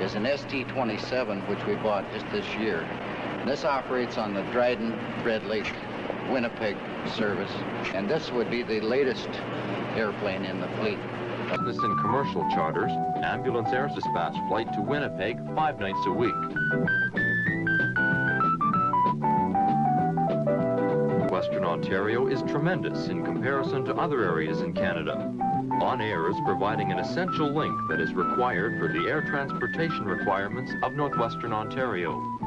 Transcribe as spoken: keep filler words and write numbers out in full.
is an S T twenty-seven, which we bought just this year. And this operates on the Dryden, Red Lake, Winnipeg service, and this would be the latest airplane in the fleet. Business and commercial charters, Ambulance Air Dispatch flight to Winnipeg five nights a week. Western Ontario is tremendous in comparison to other areas in Canada. On Air is providing an essential link that is required for the air transportation requirements of northwestern Ontario.